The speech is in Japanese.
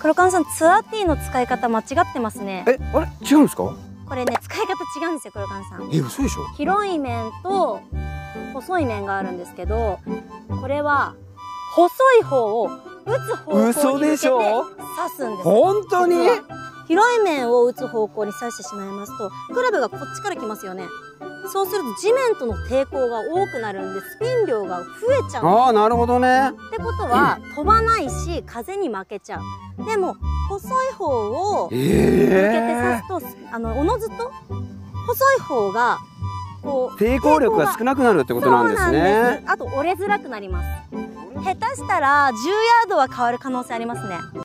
黒川さん、ツアーティーの使い方間違ってますね。 え、あれ違うんですか？ これね、使い方違うんですよ、黒川さん。 嘘でしょ？ 広い面と細い面があるんですけど、これは細い方を打つ方向に向けて嘘でしょ？ 刺すんです。 本当に？ 広い面を打つ方向に刺してしまいますと、クラブがこっちから来ますよね。そうすると地面との抵抗が多くなるんで、スピン量が増えちゃう。 ああ、なるほどね。 ってことは、飛ばないし風に負けちゃう。でも細い方を向けて刺すと、おのずと細い方がこう抵抗力が少なくなるってことなんですね。 あと折れづらくなります。下手したら10ヤードは変わる可能性ありますね。